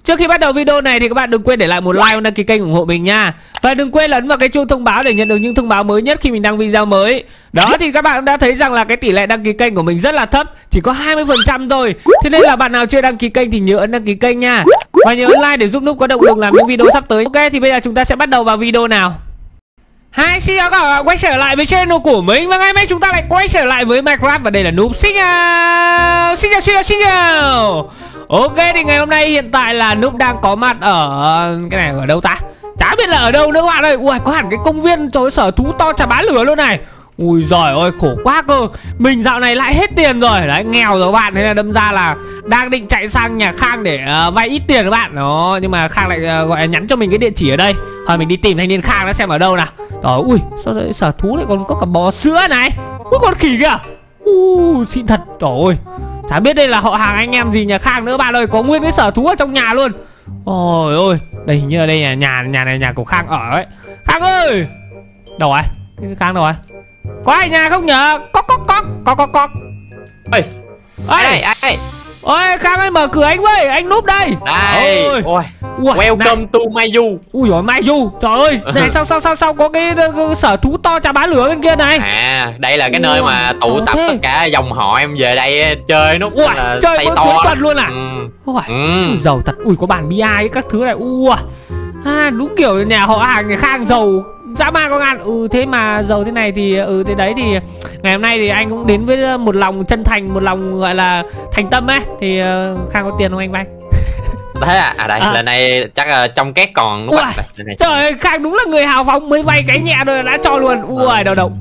Trước khi bắt đầu video này thì các bạn đừng quên để lại một like và đăng ký kênh ủng hộ mình nha. Và đừng quên ấn vào cái chuông thông báo để nhận được những thông báo mới nhất khi mình đăng video mới. Đó thì các bạn đã thấy rằng là cái tỷ lệ đăng ký kênh của mình rất là thấp, chỉ có 20% thôi. Thế nên là bạn nào chưa đăng ký kênh thì nhớ ấn đăng ký kênh nha. Và nhớ ấn like để giúp Núp có động lực làm những video sắp tới. Ok, thì bây giờ chúng ta sẽ bắt đầu vào video nào. Hi, xin chào các bạn quay trở lại với channel của mình. Và ngày hôm nay chúng ta lại quay trở lại với Minecraft. Và đây là Núp. Xin chào. Xin chào. Ok, thì ngày hôm nay hiện tại là Núp đang có mặt ở cái này ở đâu ta? Chả biết là ở đâu nữa các bạn ơi. Ui, có hẳn cái công viên trời, sở thú to chả bá lửa luôn này. Ui giời ơi, khổ quá cơ. Mình dạo này lại hết tiền rồi. Đấy, nghèo rồi các bạn. Thế là đâm ra là đang định chạy sang nhà Khang để vay ít tiền các bạn. Đó, nhưng mà Khang lại gọi là nhắn cho mình cái địa chỉ ở đây. Thôi mình đi tìm thanh niên Khang nó xem ở đâu nào. Rồi, ui, sao đấy sở thú lại còn có cả bò sữa này. Ui, con khỉ kìa. Xịn thật. Trời ơi, chả biết đây là họ hàng anh em gì nhà Khang nữa bạn ơi. Có nguyên cái sở thú ở trong nhà luôn. Ôi ôi, đây hình như là đây là nhà này, nhà của Khang ở ấy. Khang ơi, đâu rồi? Cái Khang đâu rồi? Có ai nhà không nhở? Cóc. Ê, ai? Ôi, Khang ơi, mở cửa anh với, anh Núp đây. Đây. Ôi, welcome to Mayu. Ui giời, Mayu. Trời ơi, này sao có cái sở thú to chà bá lửa bên kia này. À, đây là cái nơi mà tụ tập tất cả dòng họ em về đây chơi Núp. Chơi cuối tuần luôn à? Ui, giàu thật. Ui, có bàn bia ấy, các thứ này. Ui, đúng kiểu nhà họ hàng nhà Khang giàu dã man con ăn. Thế mà giàu thế này thì thế đấy thì ngày hôm nay thì anh cũng đến với một lòng chân thành, một lòng gọi là thành tâm ấy. Thì Khang có tiền không anh vay? Thế à? Đây, lần này chắc trong két còn đúng không? Trời ơi, Khang đúng là người hào phóng, mới vay cái nhẹ rồi đã cho luôn. Ui, đầu.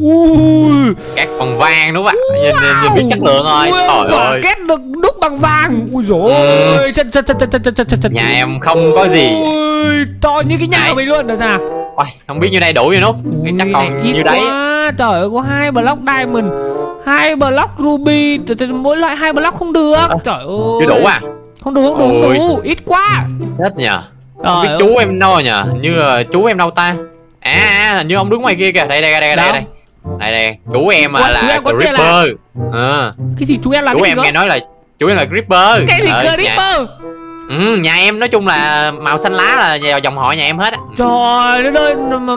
Két bằng vàng đúng không ạ? Nhìn biết chất lượng rồi. Trời ơi, két được đúc bằng vàng. Ui dồi ôi, chân. nhà em không có gì. Ui, to như cái nhà của mình luôn. Được sao? Ôi, không biết như đây đủ vậy Núp. Chắc còn như đấy. Trời ơi, có 2 block diamond, 2 block ruby, mỗi loại 2 block không được. Trời ơi, chưa đủ à? Không đủ, ít quá. Hết nhờ. Không biết chú em đâu nhờ. Như chú em đâu ta? Hình như ông đứng ngoài kia kìa. Đây. Chú em là Creeper. Cái gì chú em là? Chú em nghe nói là chú em là Creeper. Cái gì Creeper? Nhà em nói chung là màu xanh lá là vào dòng họ nhà em hết á. Trời ơi,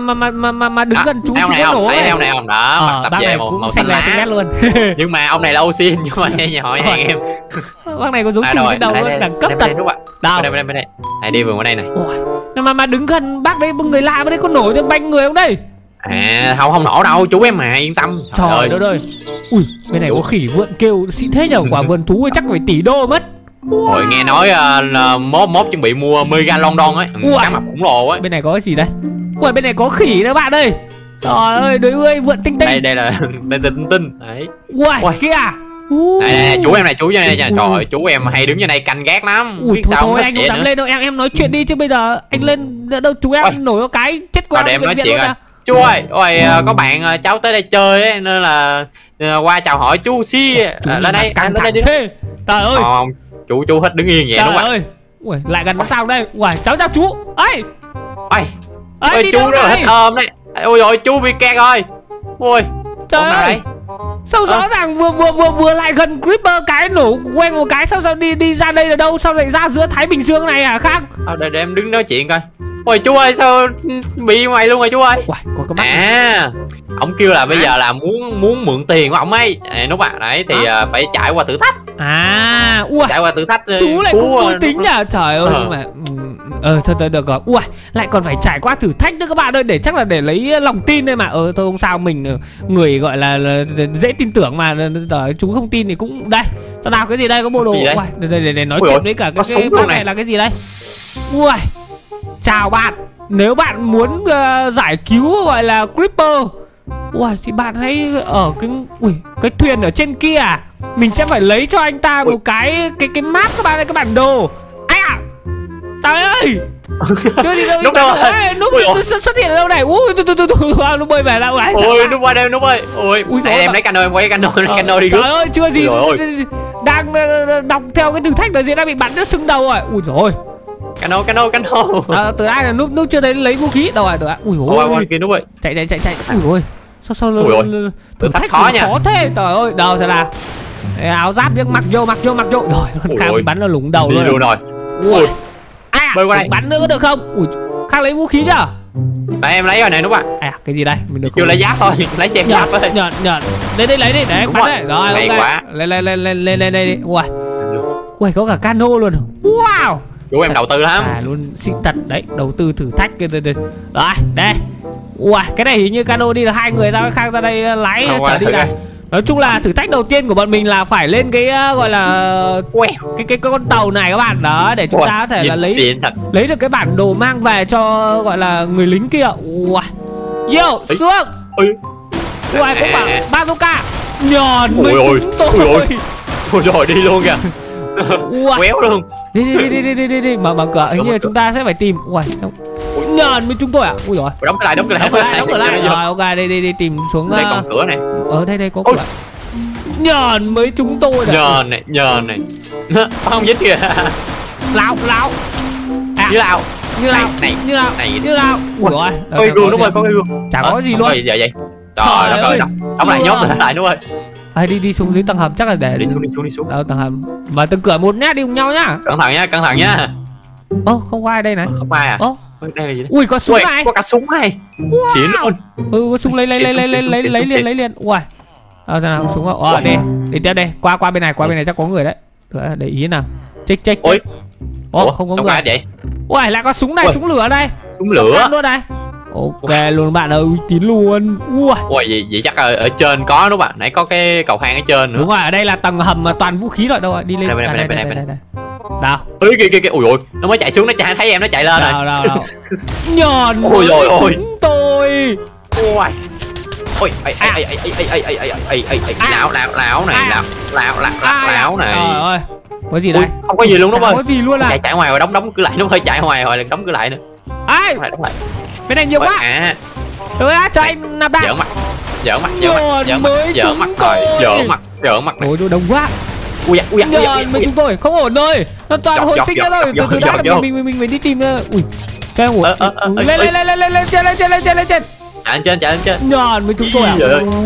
mà đứng gần chú này có nổ này. Thấy không đó, tập về màu xanh lá luôn. Nhưng mà ông này là Ocean chứ không phải nhà họ nhà em. Bác này có giống chừng cái đầu luôn, đẳng cấp thật. Đâu? Đây. Này đi vườn qua đây này. Mà đứng gần bác đây, người lạ bên đây có nổ cho banh người không đây? Không nổ đâu, chú em mà yên tâm. Trời ơi. Ui, bên này có khỉ vượn kêu xịn thế nhờ, quả vườn thú chắc phải tỷ đô mất. Rồi nghe nói mốt chuẩn bị mua mega London ấy, cá mập khổng lồ ấy. Bên này có cái gì đây? Ui, bên này có khỉ nữa bạn ơi. Trời ơi, đối ơi, vượn tinh. Đây là tinh. Đấy. Ui, kia. Đây, chú em này. Trời ơi, chú em hay đứng như này canh gác lắm. Ui, thôi anh không dám lên đâu, em nói chuyện đi chứ bây giờ anh lên đâu chú em nổi cái chết qua em nói chuyện rồi. Chú ơi, có bạn cháu tới đây chơi ấy, nên là qua chào hỏi chú xí. Lên đây đi. Trời ơi. Chú hết đứng yên vậy đúng không ạ? Ui, lại gần nó sao đây? Ui, cháu chú. Ơi, chú rất là thích ôm đấy. Ôi rồi, chú bị kẹt rồi. Ui, trời ơi. Sao rõ ràng vừa lại gần Creeper cái nổ quen một cái, sao đi ra đây là đâu, sao lại ra giữa Thái Bình Dương này hả Khang? Để em đứng nói chuyện coi. Ôi chú ơi, sao bị ngoài luôn rồi chú ơi? Uầy, có cái ông kêu là bây giờ là muốn mượn tiền của ông ấy. Đúng bạn đấy thì phải trải qua thử thách. Trải qua thử thách. Chú lại cũng vui tính nhờ. Trời ơi, nhưng mà thôi được rồi. Ui, lại còn phải trải qua thử thách nữa các bạn ơi, để chắc là để lấy lòng tin đây mà. Thôi không sao, mình người gọi là dễ tin tưởng mà. Chú không tin thì cũng đây. Sao nào, cái gì đây, có bộ đồ. Để nói chuyện với cả cái bác này là cái gì đây? Ui, chào bạn. Nếu bạn muốn giải cứu gọi là Creeper, thì bạn hãy ở cái thuyền ở trên kia à? Mình sẽ phải lấy cho anh ta một cái map các bạn ơi, cái bản đồ. Trời ơi. Chưa gì đâu. Núp xuất hiện ở đâu này? Nó bơi về đâu vậy? Ôi, Núp qua đây Núp ơi. Ôi, em lấy cano, em quay cano đi. Trời ơi, chưa gì đang đọc theo cái thử thách đó, diễn đã bị bắn nó sưng đầu rồi. Ui dồi ôi. Cano. Từ ai là Núp chưa thấy lấy vũ khí đâu rồi. Từ ai? Ui ôi. Chạy. Ui ôi. Sao thử thách khó nhỉ? Khó thế. Trời ơi, đâu sao nào? Áo giáp nhưng mặc vô. Rồi, Khang bị bắn nó lủng đầu luôn. Rồi. Ui. Bơi qua đây. Bắn nữa có được không? Ui, Khang lấy vũ khí chưa? Đây em lấy rồi này đúng không ạ? Cái gì đây? Mình được chưa lấy giáp thôi, lấy cho em giáp thôi. Nhận. Đây lấy đi để em bắn đấy. Rồi hay ok. quá. Lên đi. Ui, có cả cano luôn. Wow. Chú em đầu tư lắm. Luôn xịn thật đấy, đầu tư thử thách kia. Rồi, đây. Ui, cái này hình như cano đi là 2 người ra, Khang ra đây lái chở đi này. Nói chung là thử thách đầu tiên của bọn mình là phải lên cái gọi là cái con tàu này các bạn. Đó, để chúng ta có thể là lấy được cái bản đồ mang về cho gọi là người lính kia. Yo, xuống. Ui, có bảo bazooka. Nhòn với chúng tôi. Ôi rồi đi luôn kìa. Quéo luôn. Đi mở cửa, hình như chúng ta sẽ phải tìm. Nhòn với chúng tôi à? Ui rồi. Đóng cái lại. Rồi ok, đi tìm xuống. Đây còn cửa này. Ở đây có cửa. Nhòn với chúng tôi này. Nhòn này. Không dính kìa. Lao. Như lao. Như lao. Ui rồi. Có cái gương đúng rồi, có cái gương. Chả có gì luôn. Dạ vậy. Trời đất ơi. Đóng lại nhóm lại đúng rồi. Đi xuống dưới tầng hầm chắc là để đi xuống. Tầng hầm. Mà từng cửa một nhá, đi cùng nhau nhá. Cẩn thận nhá. Không có ai đây này. Không ai à? Đây là gì đấy? Ui, có súng này. Có cả súng này. Xịn luôn. Có súng lấy liền. Ui. Nào súng không? Đi tiếp đây. Qua bên này chắc có người đấy. Để ý nào. Check. Không có người. Vậy? Ui, lại có súng này, súng lửa đây. Súng lửa luôn đây. Ok luôn bạn ơi, uy tín luôn. Ui, vậy chắc ở trên có đúng không bạn? Nãy có cái cầu thang ở trên nữa. Đúng rồi, ở đây là tầng hầm mà toàn vũ khí rồi. Đâu rồi, đi lên. Đây. Đâu? Kìa. Ui, nó mới chạy xuống, nó chạy thấy em nó chạy lên rồi. Đâu. Nhòn. Ôi chúng tôi. Ôi, lão này. Trời ơi. Có gì đây? Không có gì luôn đúng không? Có gì luôn à? Chạy ngoài rồi đóng cửa lại, nó hơi chạy ngoài rồi đóng cửa lại nữa. Đóng lại. Bên này nhiều quá. Tôi cho anh nạp đạn. Giỡn mặt này. Ôi, đông quá. Ui, mình chúng tôi không ổn rồi. Nó toàn hồi sinh ra rồi. Từ đã mình phải đi tìm. Ui. Cái lên trên. Chạy lên trên. Nhòn với chúng tôi à?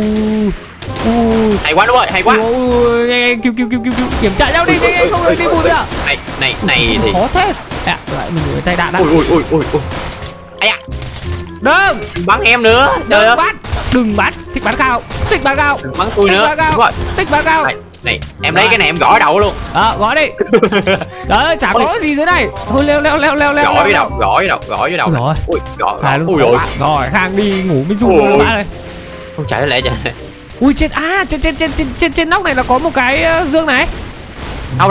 Hay quá đúng rồi, hay quá. Cứu kiểm tra nhau đi, không được đi bụi nữa. Này thì khó thế. Lại mình gửi tay đạn đã. Ui. Ai à. Đừng bắn em nữa. Đừng bắn. Thích bắn cao. Bắn tôi nữa. Đúng rồi. Thích bắn cao. Này, em lấy cái này em gõ đầu luôn. Gõ đi. Đấy, chả có gì dưới này. Thôi leo. Gõ với đầu. Rồi. Ui, gõ. Ui rồi, Khang đi ngủ mới run rồi bạn ơi. Không chạy lẹ. Ui, trên nóc này là có một cái dương này. Đâu.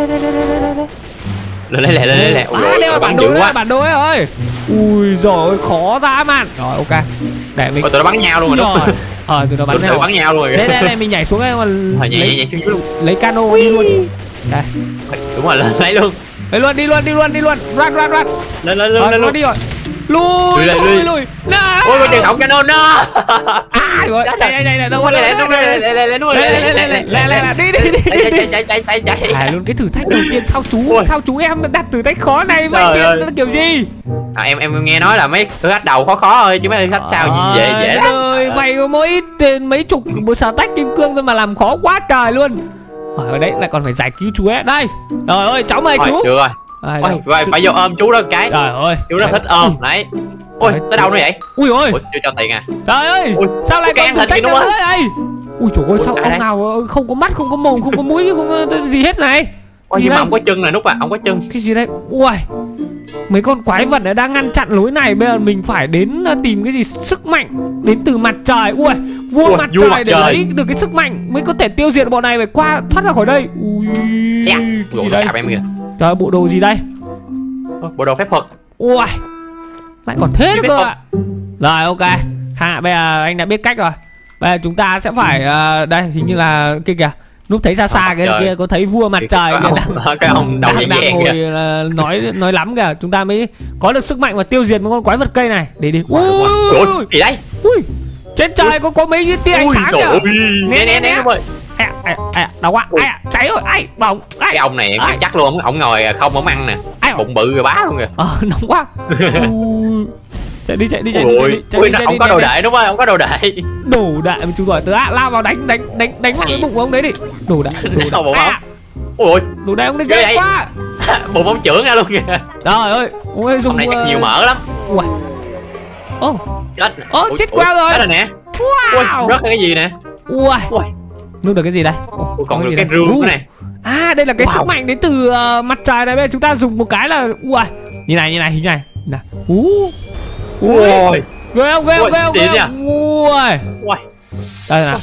Lên lẹ. Đây là bản đồ ấy ơi. Ui giời, khó dã man. Rồi ok. Để mình. Tụi nó bắn nhau luôn rồi đúng. Tụi nó bắn nhau luôn rồi. Đây mình nhảy xuống đây mà nhảy xuống luôn. Lấy cano đi luôn. Đây. Đúng rồi, lên lấy luôn. Đi luôn. Run. Lên đi rồi. Lùi. Ôi con chừng hỏng cano nó. Rồi, chạy đâu đi. Luôn cái thử thách đầu tiên sao chú em đặt thử thách khó này vậy? Nó kiểu gì? Em nghe nói là mấy thử thách đầu khó thôi chứ mấy thử thách sau dễ lắm. Mày có mỗi mấy chục bộ sở tách kim cương thôi mà làm khó quá trời luôn. Ở đấy lại còn phải giải cứu chú ấy. Đây. Trời ơi, cháu mời chú. Được rồi. Phải vô ôm chú đó cái. Trời ơi. Chú nó thích ôm. Đấy. Ôi, tới đâu nữa vậy? Ui ơi. Chưa cho tiền à? Trời ơi. Sao lại còn thử thách nữa đây? Ui trời ơi, sao ông nào không có mắt, không có mồm, không có mũi, không có gì hết này? Nhưng mà ông có chân này Nút à, ông có chân. Cái gì đây? Ui. Mấy con quái vật đã đang ngăn chặn lối này, bây giờ mình phải đến tìm cái gì sức mạnh đến từ mặt trời. Ui, vua mặt trời để lấy được cái sức mạnh mới có thể tiêu diệt bọn này, phải qua thoát ra khỏi đây. Ui. Cái gì đây? Trời, bộ đồ gì đây? Bộ đồ phép thuật. Ui. Lại còn thế nữa cơ ạ. Rồi ok. Bây giờ anh đã biết cách rồi. Bây giờ chúng ta sẽ phải đây, hình như là kia kìa. Núp thấy xa cái kia, có thấy vua mặt trời cái ông đầu đang ngồi nói lắm kìa. Chúng ta mới có được sức mạnh và tiêu diệt một con quái vật cây này. Để đi. Ui, gì đây? Ui, trên trời có mấy cái tia ánh sáng kìa. Né đúng rồi. Đau quá. Cháy rồi. Bỏng. Cái ông này em chắc luôn, ông ngồi không ổng ăn nè. Bụng bự rồi bá luôn kìa. Nóng quá. Chạy đi. Ui, ông có đồ đệ đúng không? Ông có đồ đệ. Đồ đệ mà chúng tôi lao vào đánh vào cái bụng của ông đấy đi. Đồ đệ. Ui, đồ đệ ông đấy ghê quá. Bộ bóng trưởng ra luôn kìa. Trời ơi, ôi dùng này chắc nhiều mỡ lắm. Ui. Ô, chết quá rồi. Chết rồi nè. Wow. Ui, rớt cái gì nè. Ui. Nuốt được cái gì đây? Còn được cái rương này. À, đây là cái sức mạnh đến từ mặt trời này. Bây giờ chúng ta dùng một cái là ui. Như này, hình này. Ui. Ghê không? Ui. Đây nào.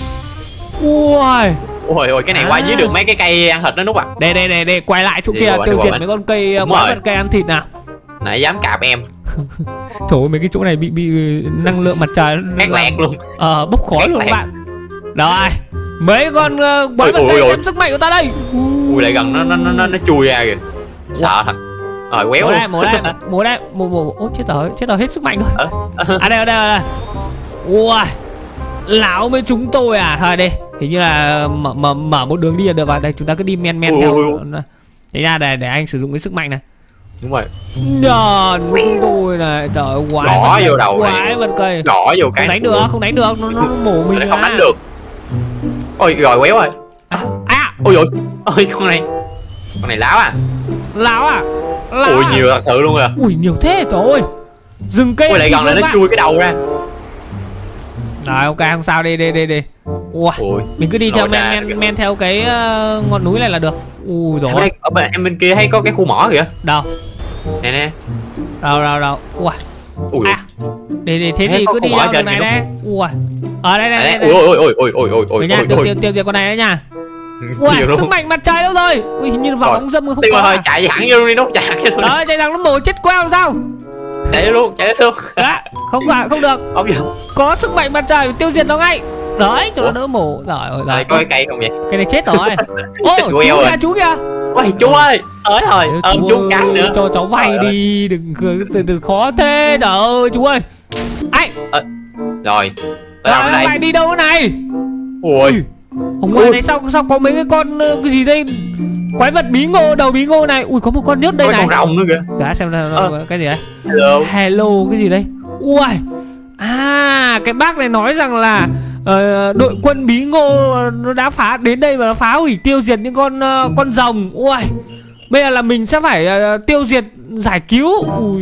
Ui, cái này qua dưới được mấy cái cây ăn thịt đó Nút à. Đây, quay lại chỗ kia tiêu diệt mấy con cây quái vật cây ăn thịt nào. Nãy dám cạp em. Trời ơi, mấy cái chỗ này bị năng lượng mặt trời nát lẹt luôn. Bốc khói luôn các bạn. Rồi, mấy con quái vật đây xem sức mạnh của ta đây. Ui, lại gần nó chui ra kìa. Sợ thật. Rồi quéo luôn. Múa đây. Ôi chết rồi, hết sức mạnh rồi. À đây. Ui. Lão với chúng tôi à? Thôi đi. Hình như là mở một đường đi là được rồi. Đây chúng ta cứ đi men theo. Thế ra để anh sử dụng cái sức mạnh này. Đúng rồi. Nhờn chúng tôi này. Trời ơi, gõ vô đầu này. Quái vật cây. Gõ vô cái. Không đánh được, nó mổ mình. Nó không đánh được. Ôi rồi quéo rồi. Ôi con này láo à? Ui nhiều thật sự luôn rồi. Ui nhiều thế trời ơi. Dừng cây. Ui lại gần là nó chui cái đầu ra. Rồi ok, không sao, đi. Ui, mình cứ đi theo men theo cái ngọn núi này là được. Ui rồi. Ở bên kia thấy có cái khu mỏ kìa. Đâu? Nè. Đâu. Ui. Đi thế thì cứ đi theo đường này đây. Ui. Ở đây. Ui. Nha, tiêu diệt con này đấy nha. Ui, sức mạnh mặt trời đâu rồi? Ui, hình như vào bóng dâm không có. Thôi, chạy thẳng vô đi Nút, chạy thẳng vô luôn. Đấy, chạy thẳng nó mổ chết queo làm sao? Chạy luôn. Đó, không được. Có sức mạnh mặt trời tiêu diệt nó ngay. Đấy, cho nó đỡ mổ. Rồi. Có cái cây không vậy? Cái này chết rồi. Ô, chú kìa. Ôi, chú ơi. Thôi, ôm chú cắn nữa. Cho cháu vay đi, đừng khó thế. Trời ơi, chú ơi. Ai? Rồi. Lại đi đâu thế này? Ui. Ở ngoài này sao có mấy cái con cái gì đây? Quái vật bí ngô, đầu bí ngô này. Ui, có một con nhốt đây này. Có con rồng nữa kìa. Đã xem cái gì đấy. Hello, cái gì đây? Ui. À, cái bác này nói rằng là đội quân bí ngô nó đã đến đây và nó phá hủy tiêu diệt những con rồng. Ui. Bây giờ là mình sẽ phải tiêu diệt giải cứu.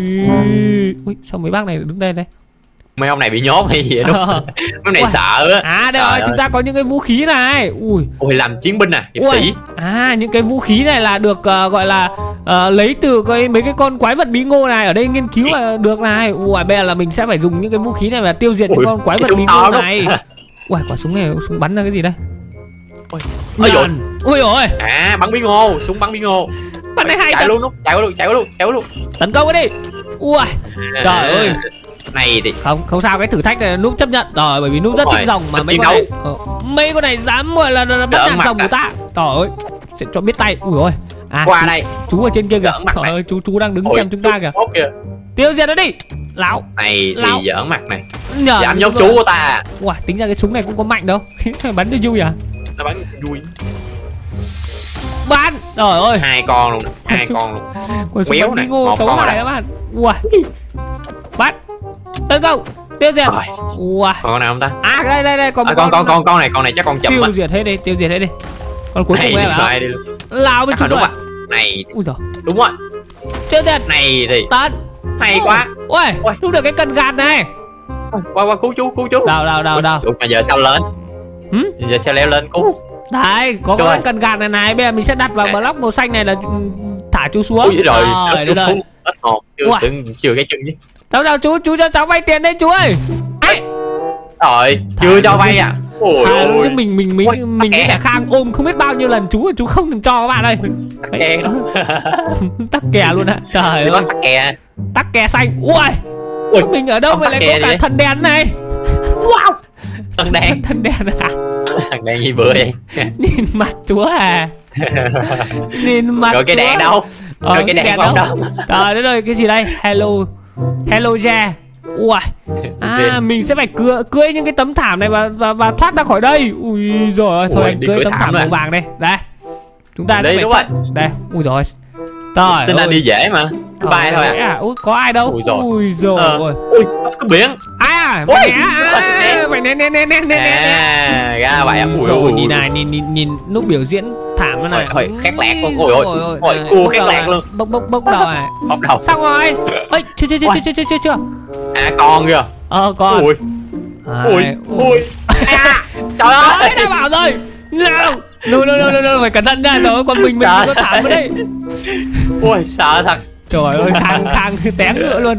Ui, sao mấy bác này đứng đây đây? Mấy ông này bị nhốt hay gì vậy đúng không? Mấy này sợ á. À đây rồi, chúng ta có những cái vũ khí này. Ui làm chiến binh à, hiệp sĩ. À những cái vũ khí này là được gọi là lấy từ mấy cái con quái vật bí ngô này. Ở đây nghiên cứu là được này. Ui, bây giờ là mình sẽ phải dùng những cái vũ khí này và tiêu diệt những con quái vật bí ngô này. Ui, quả súng này, súng bắn ra cái gì đây? Ui ôi. À bắn bí ngô, súng bắn bí ngô. Bắn này hay. Chạy luôn Nút, chạy luôn. Tấn công cái đi. Ui. Trời ơi. Này thì không sao, cái thử thách này Núp chấp nhận rồi, bởi vì Núp rất thích rồng mà mấy con này dám gọi là bắt nạt rồng của ta. Trời ơi, sẽ cho biết tay. Ui ôi. Qua đây. Chú ở trên kia kìa. Trời ơi, chú đang đứng xem chúng ta kìa. Tiêu diệt nó đi. Lão. Này thì giỡn mặt này. Dám nhốt chú của ta. Wow, tính ra cái súng này cũng có mạnh đâu. Bắn cho vui à? Nó bắn vui. Bắn. Trời ơi. Hai con luôn. Quéo này. Một con này các bạn. Wow. Bắt. Tấn công. Tiêu diệt. Wow. Còn nào không ta? À đây còn một con này chắc con chậm. Tiêu diệt hết đi. Con cuối cùng này là lao bên chúng rồi. Này. Ui giời. Đúng rồi. Tiêu diệt. Này thì tấn. Hay quá. Ui, đúng được cái cần gạt này. Qua cứu chú. Đâu. Mà giờ sao lên? Giờ sao leo lên cứu? Đấy, có cái cần gạt này. Bây giờ mình sẽ đặt vào block màu xanh này là thả chú xuống. Ui rồi, chú xuống. Hết hồn. Chưa cái chân chứ. Đâu chú cho cháu vay tiền đây chú ơi. Rồi, chưa cho vay à? Ôi ôi. Mình với cả Khang ôm không biết bao nhiêu lần chú không thèm cho các bạn ơi. Tắc kè luôn ạ. Trời ơi. Tắc kè xanh. Ui. Mình ở đâu mà lại có cả thần đèn này. Wow. Thần đèn à? Thằng đèn gì bữa vậy? Nhìn mặt chúa à. Nhìn mặt. Rồi cái đèn đâu? Rồi cái đèn đâu? Trời đất ơi, cái gì đây? Hello ja. Ui. À mình sẽ phải cưỡi những cái tấm thảm này và thoát ra khỏi đây. Ui rồi thôi anh cưỡi tấm thảm màu vàng đây. Đây. Chúng ta sẽ phải đây. Ui rồi. Trời ơi. Đi dễ mà. Bay thôi à. Ui có ai đâu. Ui rồi. Ui cái biển. Ai à? à? Phải né. Ra vậy. Rồi nhìn này, nhìn lúc biểu diễn thảm này. Khét lẹt luôn. Ôi cua khét lẹt luôn. Bốc đầu à. Bốc đầu. Xong rồi. Ơi, chưa. À con kìa. Con. Ui. Trời ơi, đã bảo rồi. No, phải cẩn thận nha. Trời ơi, con mình có thảm ở đây. Ui, sợ thật. Trời ơi, khang té ngựa luôn.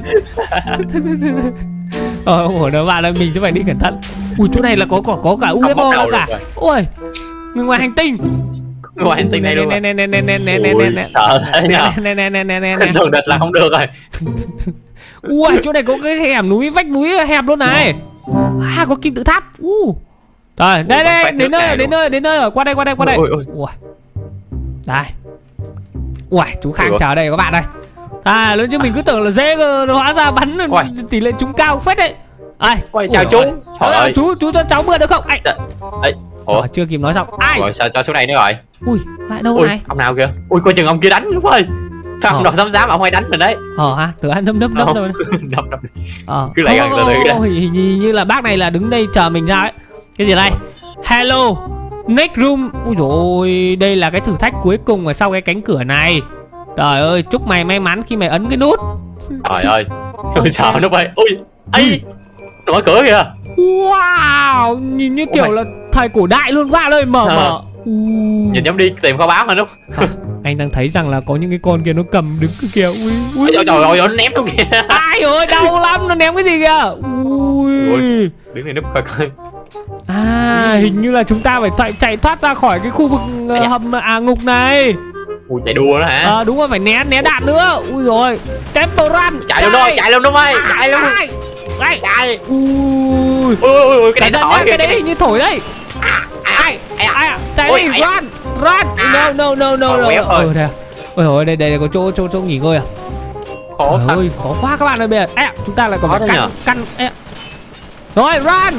Ủa đâu bạn ơi, mình sẽ phải đi cẩn thận. Ui, chỗ này là có cả UFO nữa cả. Ui, người ngoài hành tinh. Ngoài hành tinh này luôn. Nè. Sợ thế nhờ. Nè. Thường địch là không được rồi. Ui, chỗ này có cái hẻm núi, vách núi hẹp luôn này. Có kim tự tháp. Rồi, đây, đến nơi rồi, qua đây. Ui. Đây. Ui, chú Khang chờ đây các bạn đây. Lớn chứ mình cứ tưởng là dễ cơ, hóa ra bắn tỷ lệ trúng cao phết đấy. Chào chú. Trời ơi. Chú cho cháu mượn được không? Ủa, chưa kịp nói xong. Rồi sao cho số này nữa rồi? Ui, lại đâu này? Ông nào kìa? Ui, coi chừng ông kia đánh đúng ơi. Ông đòi xám ông hay đánh mình đấy. Tưởng nấp rồi. Cứ lại gần từ hình như là bác này là đứng đây chờ mình ra ấy. Cái gì đây? Hello, next room. Ui dồi, đây là cái thử thách cuối cùng ở sau cái cánh cửa này. Trời ơi, chúc mày may mắn khi mày ấn cái nút. Trời ơi, sợ nó vậy. Ui, ấy, mở cửa kìa. Wow, nhìn như kiểu là thời cổ đại luôn quá ơi, mở. Nhìn giống đi tìm kho báu hả đúng? Anh đang thấy rằng là có những cái con kia nó cầm đứng kìa. Ui. Trời ơi, nó ném luôn kìa. Ai ơi, đau lắm, nó ném cái gì kìa. Ui. Đứng này núp coi. Hình như là chúng ta phải chạy thoát ra khỏi cái khu vực ngục này. Ui, chạy đua đó hả? Đúng rồi, phải né đạn nữa. Ui rồi, Temple Run. Chạy luôn đúng ơi. Chạy luôn. Chạy. Ui, cái này thổi. Cái đấy hình như thổi đấy. Chạy đi, run. No. Ôi đây có chỗ nghỉ ngơi à? Khó quá các bạn ơi, bây giờ chúng ta lại còn phải căn. Rồi, run.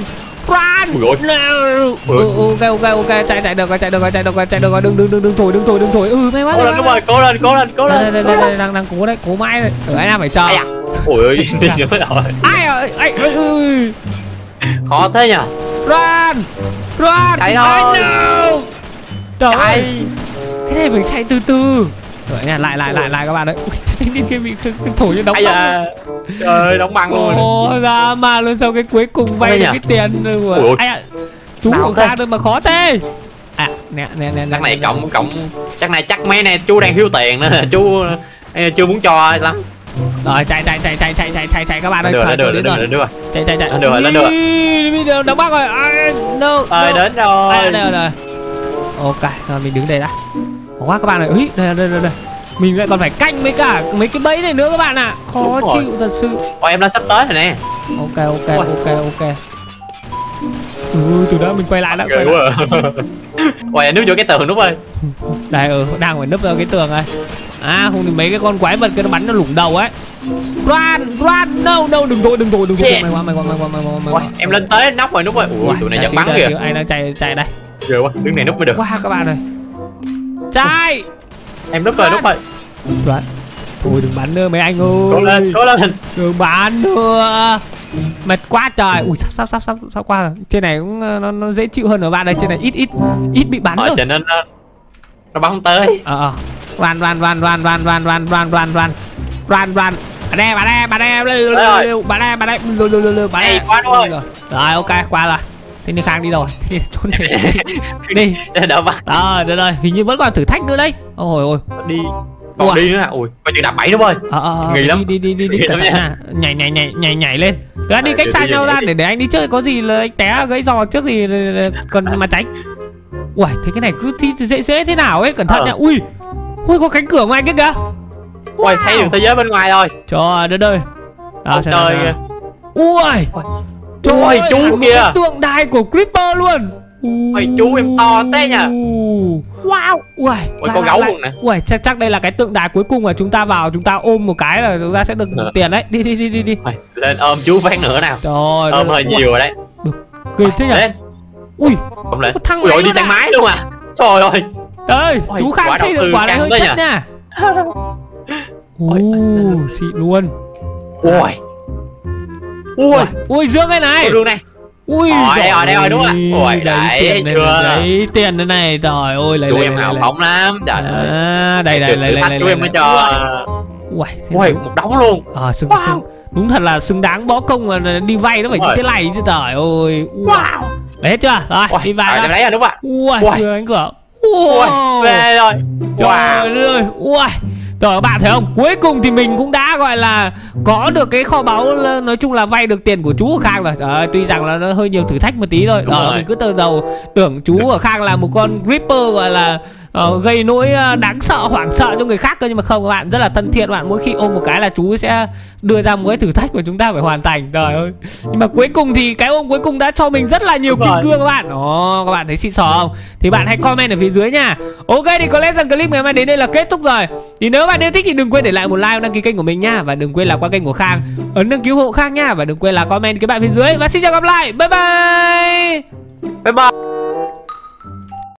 Ok, chạy được rồi, đừng thổi. May quá. Cố lên. Đây, đang cố đấy, cố mãi rồi. Anh em phải chờ. Ui, đi nữa rồi. Ai. Khó thế nhỉ? Run. Chạy thôi. Trời ơi, cái này phải chạy từ từ. Rồi nha, lại các bạn đấy. Thanh niên kia bị thổi như đóng băng. Trời ơi, đóng băng luôn. Ra mà luôn, sau cái cuối cùng vay được cái tiền của chú của Khang thôi mà khó thế. Nè. Chắc này cộng chắc mấy này chú đang thiếu tiền nữa. Chú chưa muốn cho lắm. Rồi chạy các bạn ơi. Được rồi. Chạy. Lên được. Đóng băng rồi. Đến rồi. Đây. Ok, rồi mình đứng đây đã. Khó quá các bạn ơi. Úi, đây. Mình lại còn phải canh với cả mấy cái bẫy này nữa các bạn ạ. Khó chịu thật sự. Em đang sắp tới rồi nè. Ok. Từ đó mình quay lại đó. Quay núp vô cái tường đúng rồi. Đây đang phải núp vào cái tường rồi. Không thì mấy cái con quái vật kia nó bắn nó lủng đầu ấy. Run. No, đừng thổi. Mày quá. Em lên tới nóc rồi núp rồi. Ui, tụi này giật bắn kìa. Anh đang chạy đây. Ghê quá, đứng này núp mới được. Wow các bạn ơi. Chạy. Em núp rồi. Thôi đừng bắn nữa mấy anh ơi. Cố lên. Đừng bắn nữa. Mệt quá trời. Ui sắp qua rồi. Trên này cũng nó dễ chịu hơn ở bạn đây. Trên này ít bị bắn rồi. Cho nên nó bắn không tới. Run. Bà đe. Quá thôi. Rồi ok, qua rồi. Thế nên Khang đi rồi. Chỗ này đi. Đỡ bắt. Được rồi, hình như vẫn còn thử thách nữa đấy. Ôi. Đi. Còn đi nữa à? Ui, coi chừng đạp bẫy đúng không? Nghỉ lắm. Đi cẩn thận nha. Nhảy lên. Cứ đi cách xa nhau ra để anh đi trước, có gì là anh té gãy giò trước thì còn mà tránh. Ui, thế cái này cứ dễ thế nào ấy, cẩn thận nha. Ui, có cánh cửa ngoài kia kìa. Ui, thấy được thế giới bên ngoài rồi. Trời đất ơi. Trời kìa. Ui. Trời, chú kìa. Tượng đài của Creeper luôn. Ôi, chú em to thế nhỉ. Wow. Ui, có gấu luôn nè. Ui, chắc đây là cái tượng đài cuối cùng mà chúng ta vào, chúng ta ôm một cái là chúng ta sẽ được tiền đấy. Đi. Lên ôm chú phát nữa nào. Trời, ôm hơi nhiều rồi đấy. Được. Ghê thế nhỉ. Lên. Ui, không lên. Ui, đi thang máy luôn à. Trời ơi. Ơi, chú Khang xây được quả này hơi chất nha. Xịn luôn. Ui. Ui Dương đây này. Đường này. Ui đây rồi đúng rồi. Ui đấy chưa. Đấy tiền đây này. Trời ơi chú em hào phóng lắm. Trời ơi. Đây chú em mới cho. Ui một đống luôn. Xứng đúng thật là xứng đáng bỏ công mà đi vay nó phải như thế này chứ. Trời ơi. Đấy hết chưa? Rồi đi vay đó. Đấy là đúng ạ. Ui chưa cánh cửa. Về rồi. Trời ơi. Ui. Rồi bạn thấy không? Cuối cùng thì mình cũng đã gọi là có được cái kho báu, nói chung là vay được tiền của chú ở Khang rồi. Trời ơi, tuy rằng là nó hơi nhiều thử thách một tí thôi. Mình cứ từ đầu tưởng chú ở Khang là một con Creeper gọi là gây nỗi đáng sợ, hoảng sợ cho người khác cơ, nhưng mà không, các bạn rất là thân thiện. Bạn mỗi khi ôm một cái là chú sẽ đưa ra một cái thử thách của chúng ta phải hoàn thành. Trời ơi. Nhưng mà cuối cùng thì cái ôm cuối cùng đã cho mình rất là nhiều kim cương các bạn. Các bạn thấy xịn sò không? Thì bạn hãy comment ở phía dưới nha. Ok thì có lẽ rằng clip ngày hôm nay đến đây là kết thúc rồi. Thì nếu bạn yêu thích thì đừng quên để lại một like, đăng ký kênh của mình nha, và đừng quên là qua kênh của Khang ấn đăng ký hộ Khang nha, và đừng quên là comment các bạn phía dưới. Và xin chào gặp lại. Bye bye. Bye bye.